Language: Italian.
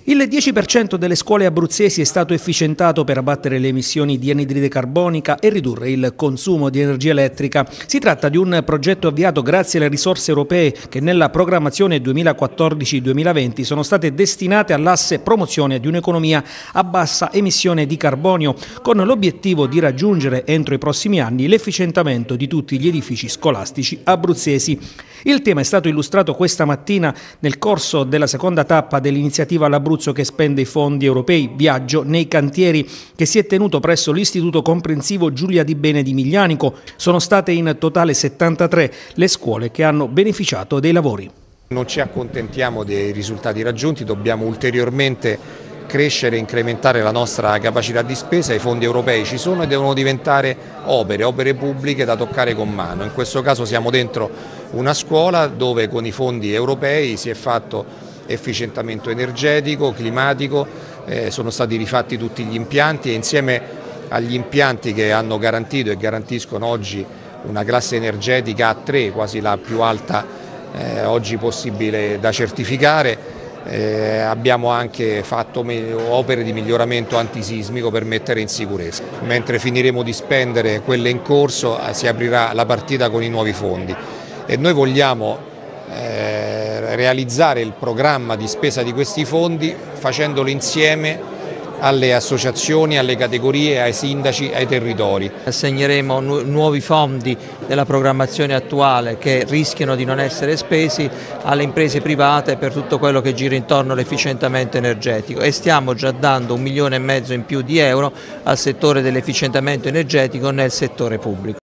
Il 10% delle scuole abruzzesi è stato efficientato per abbattere le emissioni di anidride carbonica e ridurre il consumo di energia elettrica. Si tratta di un progetto avviato grazie alle risorse europee che nella programmazione 2014-2020 sono state destinate all'asse promozione di un'economia a bassa emissione di carbonio, con l'obiettivo di raggiungere entro i prossimi anni l'efficientamento di tutti gli edifici scolastici abruzzesi. Il tema è stato illustrato questa mattina nel corso della seconda tappa dell'iniziativa L'Abruzzo che spende i fondi europei, viaggio nei cantieri, che si è tenuto presso l'Istituto Comprensivo Giulia Di Bene di Miglianico. Sono state in totale 73 le scuole che hanno beneficiato dei lavori. Non ci accontentiamo dei risultati raggiunti, dobbiamo ulteriormente crescere e incrementare la nostra capacità di spesa. I fondi europei ci sono e devono diventare opere pubbliche da toccare con mano. In questo caso siamo dentro una scuola dove con i fondi europei si è fatto efficientamento energetico, climatico, sono stati rifatti tutti gli impianti e insieme agli impianti che hanno garantito e garantiscono oggi una classe energetica A3, quasi la più alta oggi possibile da certificare, abbiamo anche fatto opere di miglioramento antisismico per mettere in sicurezza. Mentre finiremo di spendere quelle in corso si aprirà la partita con i nuovi fondi e noi vogliamo realizzare il programma di spesa di questi fondi facendolo insieme alle associazioni, alle categorie, ai sindaci, ai territori. Assegneremo nuovi fondi della programmazione attuale che rischiano di non essere spesi alle imprese private per tutto quello che gira intorno all'efficientamento energetico e stiamo già dando 1,5 milioni in più di euro al settore dell'efficientamento energetico nel settore pubblico.